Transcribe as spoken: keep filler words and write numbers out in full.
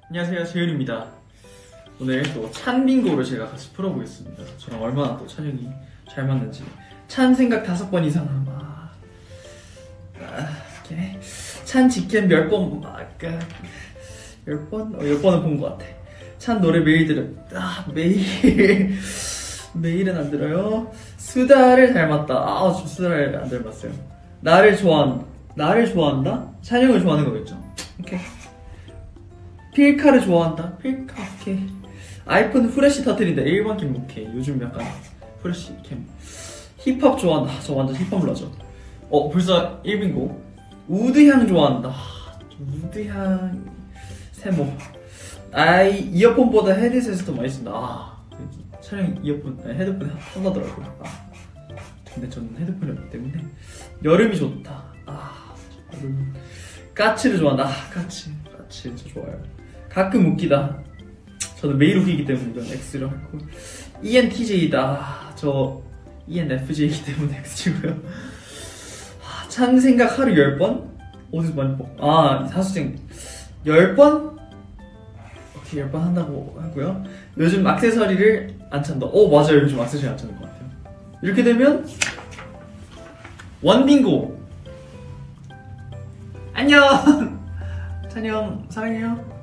안녕하세요, 재윤입니다. 오늘 또 찬빙고를 제가 같이 풀어보겠습니다. 저랑 얼마나 또 찬영이 잘 맞는지. 찬 생각 다섯 번 이상 아, 아 이렇게 찬 직캠 열 번, 아까 열 번? 어, 열 번은 본 것 같아. 찬 노래 매일 들어. 아, 매일 매일은 안 들어요. 수다를 닮았다. 아, 저 수다를 안 닮았어요. 나를 좋아한다. 나를 좋아한다? 찬영을 좋아하는 거겠죠? 오케이. 필카를 좋아한다. 필카, 오케이. 아이폰 후레쉬 터트린다. 일반 캠, 오케이. 요즘 약간 후레쉬 캠. 힙합 좋아한다. 저 완전 힙합 러죠. 어, 벌써 일 빙고. 우드향 좋아한다. 우드향 세모. 아이, 이어폰보다 헤드셋을 더 많이 쓴다. 아, 촬영 이어폰, 아니, 헤드폰이 편하더라고요. 아, 근데 저는 헤드폰이 없기 때문에 여름이 좋다. 아, 여름. 까치를 좋아한다. 아, 까치. 까치 진짜 좋아요. 가끔 웃기다. 저는 매일 웃기기 때문에 이건 X로 하고. 이엔티제이다. 저 이엔에프제이이기 때문에 X고요. 아, 찬 생각 하루 열 번? 어디서 많이 뽑? 아, 사수증 열 번? 오케이, 열 번 한다고 하고요. 요즘 액세서리를 안 찬다. 오, 맞아요. 요즘 액세서리 안 찾는 것 같아요. 이렇게 되면 원빙고. 안녕. 찬영 사랑해요.